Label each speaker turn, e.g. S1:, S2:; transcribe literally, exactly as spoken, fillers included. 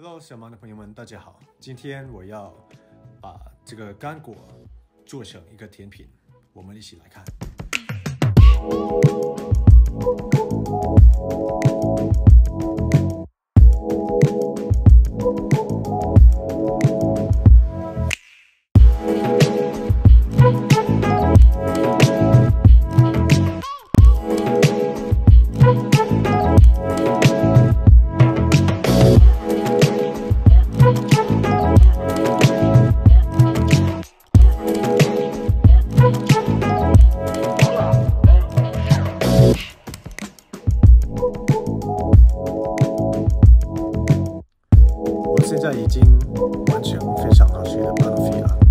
S1: Hello， 小芒的朋友们，大家好。今天我要把这个干果做成一个甜品，我们一起来看。现在已经完成非常好吃的 banoffee 了。